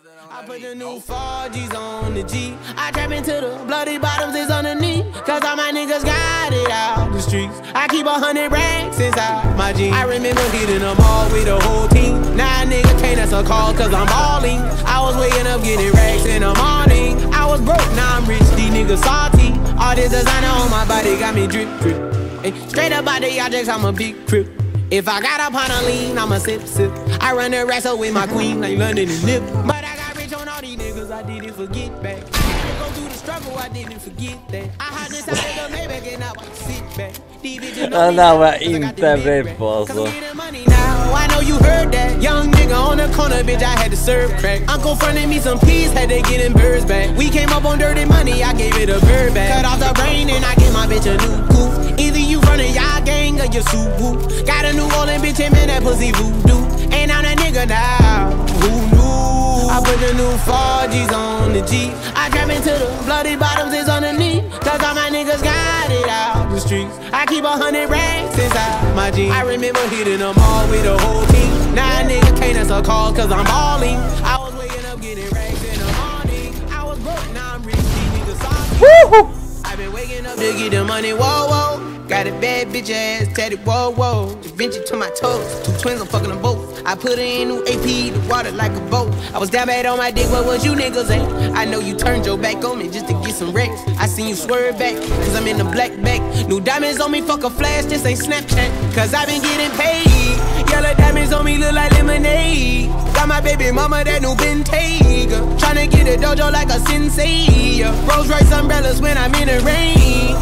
I put the new 4Gs on the G. I trap into the bloody bottoms is underneath. Cause all my niggas got it out the streets. I keep 100 racks inside my jeans. I remember hitting them all with the whole team. Now a nigga can't answer call cause I'm balling. I was waking up getting racks in the morning. I was broke, now I'm rich, these niggas salty. All this designer on my body got me drip, drip. Hey, straight up out the objects, I'm a big crip. If I got up on a lean, I'm a sip, sip. I run the wrestle with my queen like London and Nip. But I got rich on all these niggas, I didn't forget back. I go through the struggle, I didn't forget that. I had this out of the Maybach and now I sit back. These bitches know me var inte beredd på alltså. I know you heard that. Young nigga on the corner, bitch, I had to serve crack. Uncle fronted me some peas, had to get in birds back. We came up on dirty money, I gave it a bird back. Cut off the brain and I gave my bitch a new coupe. Either you running y'all gang or you soup whoop. Got a New Orleans bitch and man, that pussy voodoo. And I'm that nigga now, who knew? I put the new 4Gs on the G. I trap into the bloody bottoms is underneath. Cause all my niggas got it out the streets. I keep 100 racks inside my jeans. I remember hitting them all with the whole team. Now a nigga can't answer call cause I'm balling. I was waking up getting racks in the morning. I was broke, now I'm rich, these niggas salty. I've been waking up to get the money, whoa, whoa. Got a bad bitch ass tatted, whoa, whoa. Da Vinci to my toes, 2 twins, I'm fucking them both. I put her in new AP, the water like a boat. I was down bad on my dick, what was you niggas at? I know you turned your back on me just to get some wrecks. I seen you swerve back, cause I'm in the black back. New diamonds on me, fuck a flash, this ain't Snapchat. Cause I been getting paid. Yellow diamonds on me look like lemonade. Got my baby mama that new Bentayga. Tryna get a dojo like a sensei. Rolls Royce umbrellas when I'm in the rain.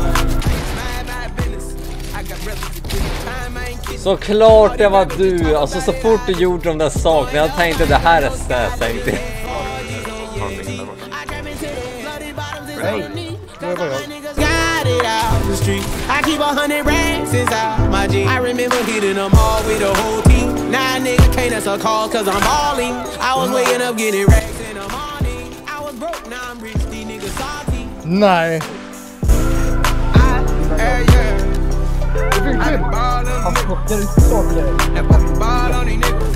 Såklart det var du, alltså så fort du gjorde de där sakerna, jag tänkte det här är så tänkte jag. I keep 100 racks inside my jeans. I remember hitting them all with the whole team. Now a nigga can't answer call cause I'm balling. I was waking up getting racks in the morning. I was broke, now I'm rich, these niggas salty. Nej. I ball on these niggas.